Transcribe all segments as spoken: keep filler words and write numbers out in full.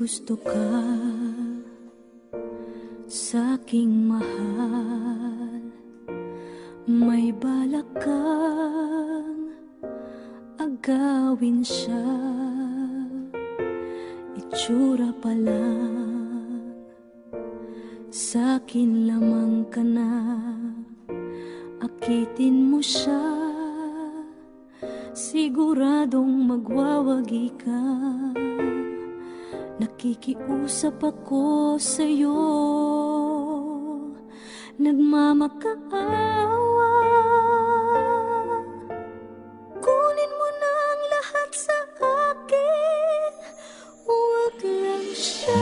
gusto ka sa'king mahal, may balak kang agawin siya. Itsura pa lang, sa'kin lamang ka na. Akitin mo siya, siguradong magwawagi ka. Nakikiusap ako sa'yo, nagmamakaawa. Kunin mo na ang lahat sa akin, huwag lang siya.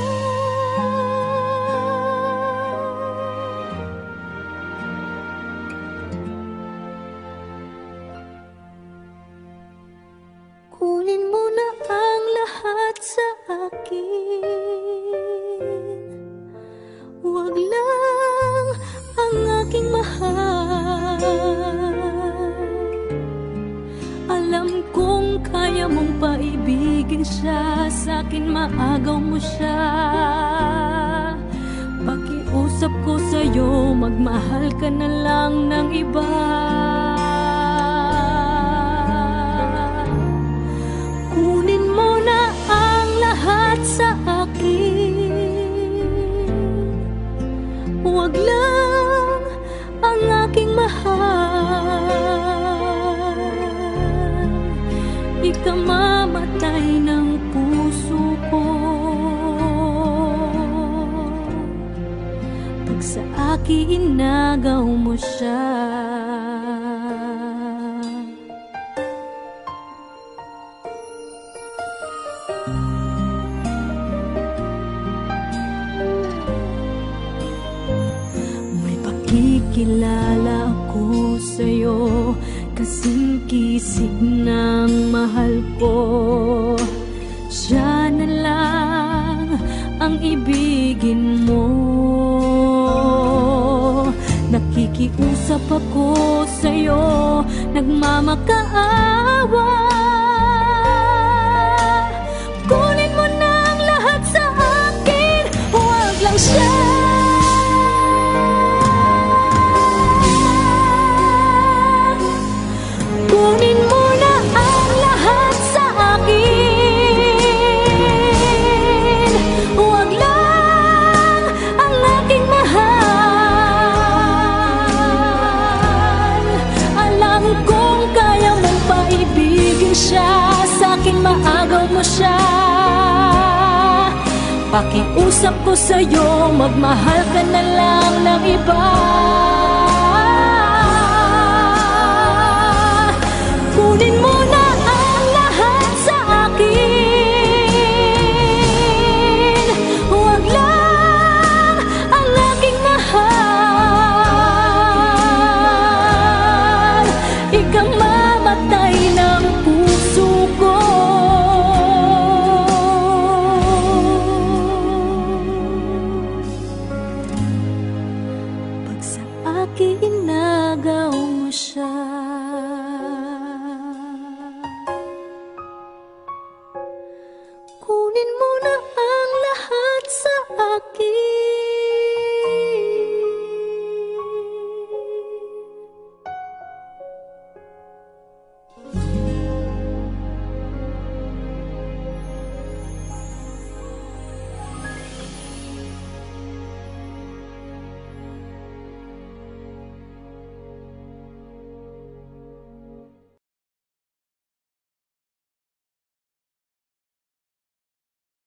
Kunin mo na ang lahat sa akin, huwag lang ang aking mahal. Alam kong kaya mong paibigin siya, sa'kin maagaw mo siya. Pakiusap ko sa'yo, magmahal ka na lang ng iba. Kunin mo na ang lahat sa akin, huwag lang ang aking mahal. Ikamamatay ng puso ko pag sa akin inagaw mo siya. Kikilala ako sa'yo, kasing kisig ng mahal ko. Siya na lang ang ibigin mo. Nakikiusap ako sa'yo, nagmamakaawa. Kunin mo na ang lahat sa akin, huwag lang siya. Kunin mo na ang lahat sa akin, huwag lang ang aking mahal. Alam kong kaya mong paibigin siya, sa'kin maagaw mo siya. Pakiusap ko sa'yo, magmahal ka na lang ng iba. Kunin mo na ang lahat sa akin, huwag lang ang aking mahal. Ikamamatay ng puso ko pag sa akin inagaw mo siya. Kunin mo na ang lahat sa akin.